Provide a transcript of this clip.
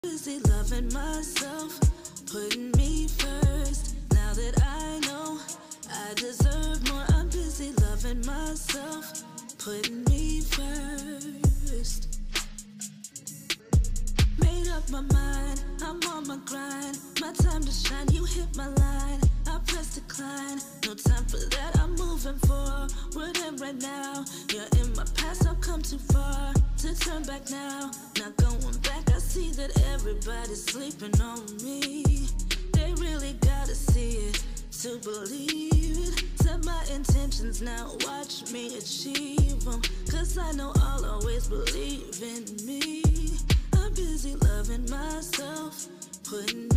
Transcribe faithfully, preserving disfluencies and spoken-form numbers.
Busy loving myself, putting me first. Now that I know I deserve more, I'm busy loving myself, putting me first. Made up my mind, I'm on my grind. My time to shine, you hit my line. I press decline, no time for that, I'm moving forward. And right now, you're in my past, I've come too far to turn back now. Not going back, I see that everybody's sleeping on me. They really gotta see it to believe it. Set my intentions now, watch me achieve them. Cause I know I'll always believe in me. I'm busy loving myself, putting